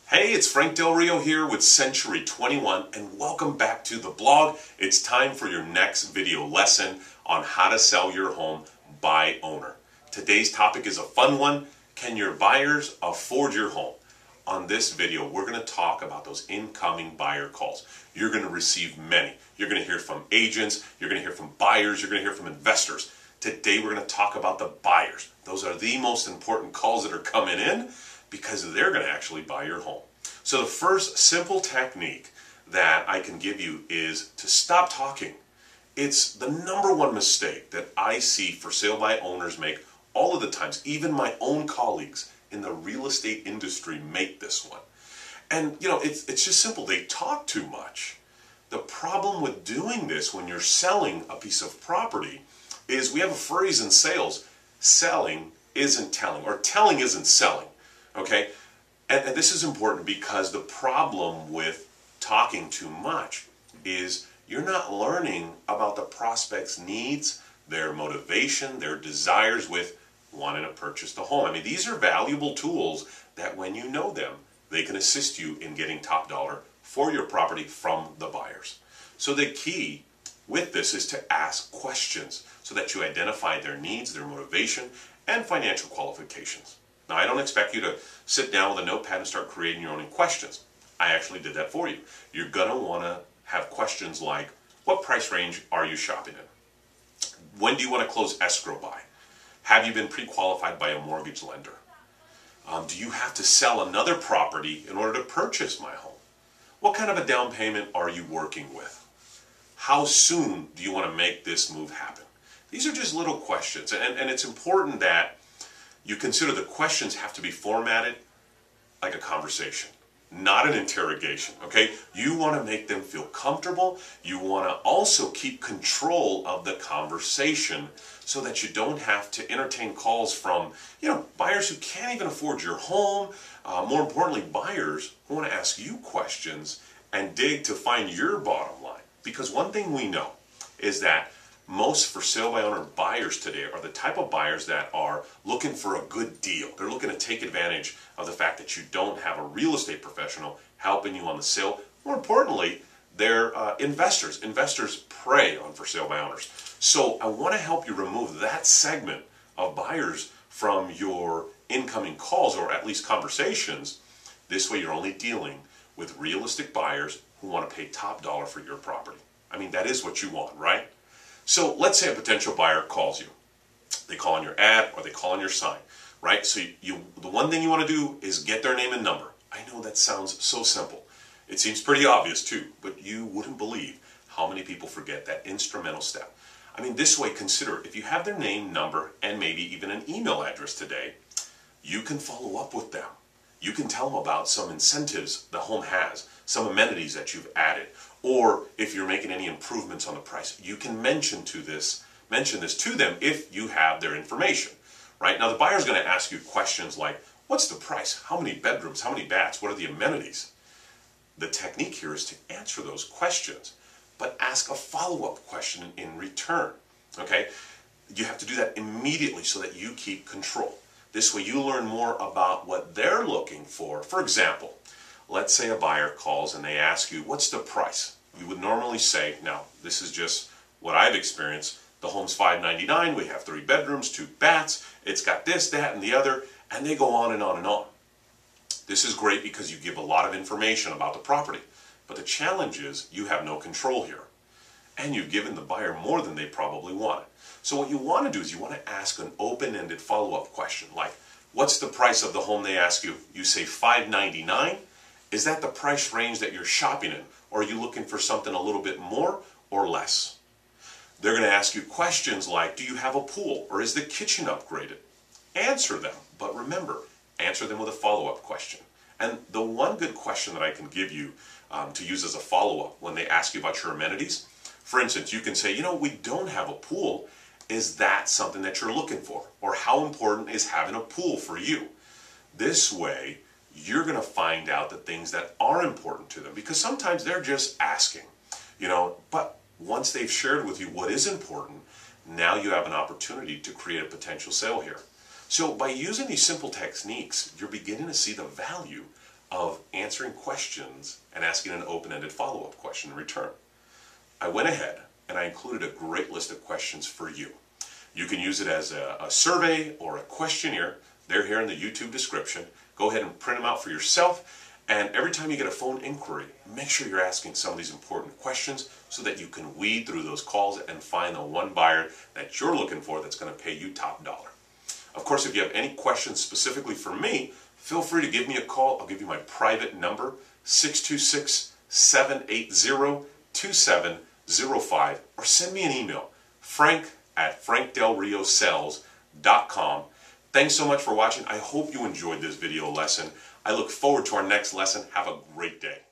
Hey, it's Frank Del Rio here with Century 21 and welcome back to the blog. It's time for your next video lesson on how to sell your home by owner. Today's topic is a fun one. Can your buyers afford your home? On this video, we're going to talk about those incoming buyer calls. You're going to receive many. You're going to hear from agents, you're going to hear from buyers, you're going to hear from investors. Today we're going to talk about the buyers. Those are the most important calls that are coming in because they're going to actually buy your home. So the first simple technique that I can give you is to stop talking. It's the number one mistake that I see for sale by owners make all of the times. Even my own colleagues in the real estate industry make this one. And you know, it's just simple. They talk too much. The problem with doing this when you're selling a piece of property is we have a phrase in sales: selling isn't telling, or telling isn't selling. Okay? And this is important because the problem with talking too much is you're not learning about the prospect's needs, their motivation, their desires with wanting to purchase the home. I mean, these are valuable tools that when you know them, they can assist you in getting top dollar for your property from the buyers. So the key with this is to ask questions so that you identify their needs, their motivation, and financial qualifications. Now, I don't expect you to sit down with a notepad and start creating your own questions. I actually did that for you. You're going to want to have questions like, what price range are you shopping in? When do you want to close escrow by? Have you been pre-qualified by a mortgage lender? Do you have to sell another property in order to purchase my home? What kind of a down payment are you working with? How soon do you want to make this move happen? These are just little questions, and it's important that you consider the questions have to be formatted like a conversation, not an interrogation, okay? You want to make them feel comfortable. You want to also keep control of the conversation so that you don't have to entertain calls from, buyers who can't even afford your home. More importantly, buyers who want to ask you questions and dig to find your bottom line. Because one thing we know is that most for sale by owner buyers today are the type of buyers that are looking for a good deal. They're looking to take advantage of the fact that you don't have a real estate professional helping you on the sale. More importantly, they're investors. Investors prey on for sale by owners. So I want to help you remove that segment of buyers from your incoming calls, or at least conversations. This way you're only dealing with realistic buyers who want to pay top dollar for your property. I mean, that is what you want, right? So let's say a potential buyer calls you. They call on your ad or they call on your sign, right? So the one thing you want to do is get their name and number. I know that sounds so simple. It seems pretty obvious too, but you wouldn't believe how many people forget that instrumental step. I mean, this way, consider if you have their name, number, and maybe even an email address today, you can follow up with them. You can tell them about some incentives the home has, some amenities that you've added, or if you're making any improvements on the price. You can mention this to them if you have their information, right? Now the buyer's going to ask you questions like, what's the price? How many bedrooms? How many baths? What are the amenities? The technique here is to answer those questions, but ask a follow-up question in return, okay? You have to do that immediately so that you keep control. This way you learn more about what they're looking for. For example, let's say a buyer calls and they ask you, what's the price? You would normally say, now this is just what I've experienced, the home's $599, we have 3 bedrooms, 2 baths, it's got this, that, and the other, and they go on and on and on. This is great because you give a lot of information about the property, but the challenge is you have no control here, and you've given the buyer more than they probably wanted. So what you want to do is you want to ask an open-ended follow-up question, like, what's the price of the home? They ask you, you say $599. Is that the price range that you're shopping in? Or are you looking for something a little bit more or less? They're going to ask you questions like, do you have a pool? Or is the kitchen upgraded? Answer them, but remember, answer them with a follow-up question. And the one good question that I can give you to use as a follow-up when they ask you about your amenities, for instance, you can say, we don't have a pool. Is that something that you're looking for? Or how important is having a pool for you? This way, you're going to find out the things that are important to them, because sometimes they're just asking, but once they've shared with you what is important, now you have an opportunity to create a potential sale here. So by using these simple techniques, you're beginning to see the value of answering answering questions and asking an open-ended follow-up question in return. I went ahead and I included a great list of questions for you. You can use it as a survey or a questionnaire. They're here in the YouTube description. Go ahead and print them out for yourself. And every time you get a phone inquiry, make sure you're asking some of these important questions so that you can weed through those calls and find the one buyer that you're looking for that's going to pay you top dollar. Of course, if you have any questions specifically for me, feel free to give me a call. I'll give you my private number, 626-780-2705, or send me an email, frank@frankdelriosales.com. Thanks so much for watching. I hope you enjoyed this video lesson. I look forward to our next lesson. Have a great day.